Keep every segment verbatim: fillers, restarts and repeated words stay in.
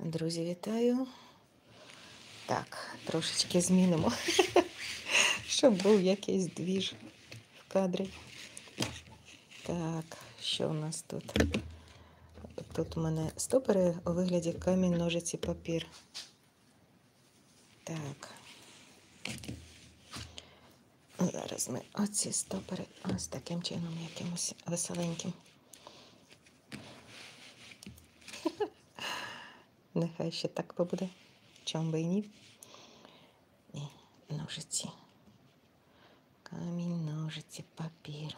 Друзі, вітаю. Так, трошечки змінимо, щоб був якийсь двіж в кадрі. Так, що у нас тут? Тут у мене стопори у вигляді камінь, ножиці, папір. Так. Зараз ми оці стопори ось таким чином якимось веселеньким. Нехай ще так побуде. Чом би і ні. І ножиці. Камінь, ножиці, папір.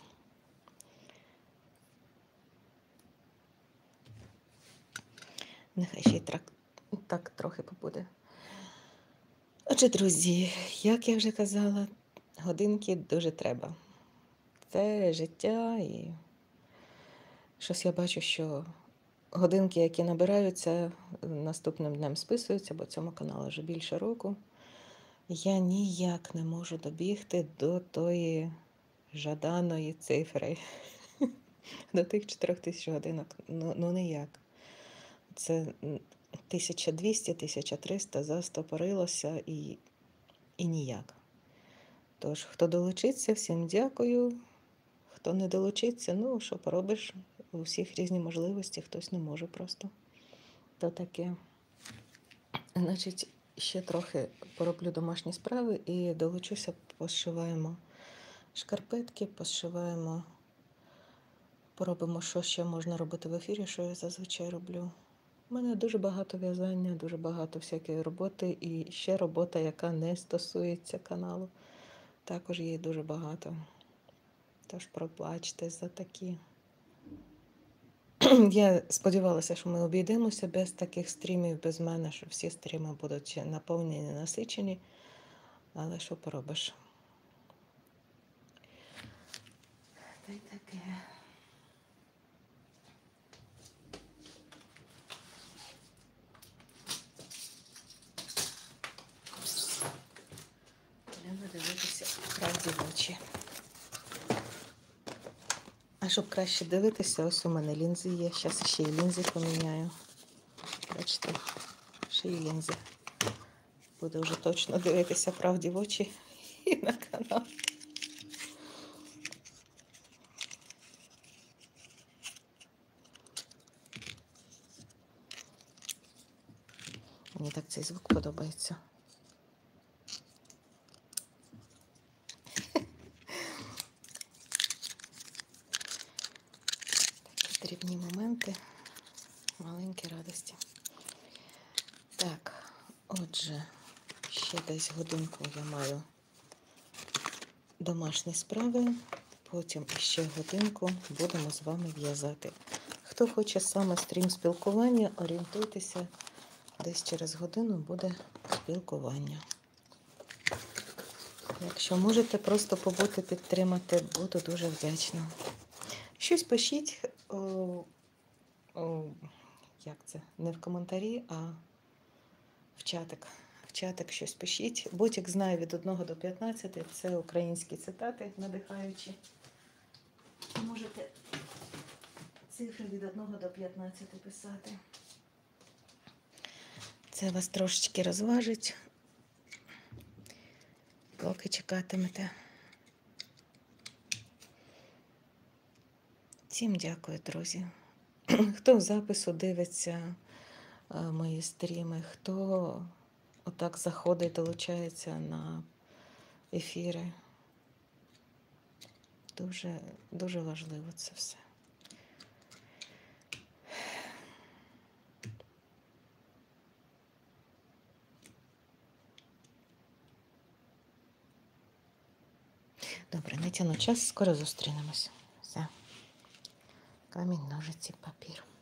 Нехай ще й так, так трохи побуде. Отже, друзі, як я вже казала, годинки дуже треба. Це життя і щось я бачу, що годинки, які набираються, наступним днем списуються, бо цьому каналу вже більше року. Я ніяк не можу добігти до тої жаданої цифри, до тих чотирьох тисяч годинок. Ну, ну ніяк. Це тисяча двісті - тисяча триста застопорилося і, і ніяк. Тож, хто долучиться, всім дякую. Хто не долучиться, ну, що поробиш, у всіх різні можливості, хтось не може просто. То таке. Значить, ще трохи пороблю домашні справи і долучуся, пошиваємо шкарпетки, пошиваємо, поробимо, що ще можна робити в ефірі, що я зазвичай роблю. У мене дуже багато в'язання, дуже багато всякої роботи і ще робота, яка не стосується каналу. Також її дуже багато. Тож пробачте за такі. Я сподівалася, що ми обійдемося без таких стрімів, без мене, що всі стріми будуть наповнені, насичені. Але що поробиш? Та й таке. Треба дивитися правді в очі. А щоб краще дивитися, ось у мене лінзи є. Зараз ще й лінзи поміняю. Бачите, ще й лінзи. Буду вже точно дивитися правді в очі і на канал. Мені так цей звук подобається. Такі дрібні моменти, маленькі радості. Так, отже, ще десь годинку я маю домашні справи, потім ще годинку будемо з вами в'язати. Хто хоче саме стрім спілкування, орієнтуйтеся, десь через годину буде спілкування. Якщо можете просто побути, підтримати, буду дуже вдячна. Щось пишіть, о, о, як це, не в коментарі, а в чатик. В чатик щось пишіть. Ботик знає від одного до п'ятнадцяти, це українські цитати надихаючі. Можете цифри від одного до п'ятнадцяти писати. Це вас трошечки розважить, поки чекатимете. Всім дякую, друзі. Хто в запису дивиться мої стріми, хто отак заходить, долучається на ефіри. Дуже, дуже важливо це все. Добре, не тяну час, скоро зустрінемось. Все. Камінь, ножиці, папір.